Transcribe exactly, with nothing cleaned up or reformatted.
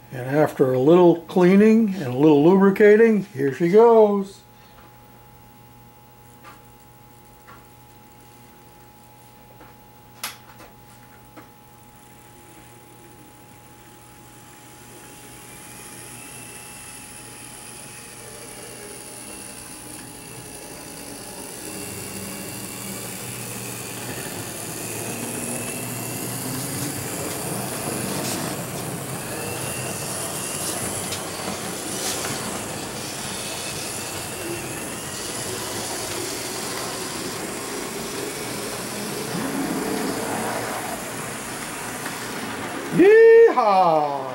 And after a little cleaning and a little lubricating, here she goes. Yeehaw!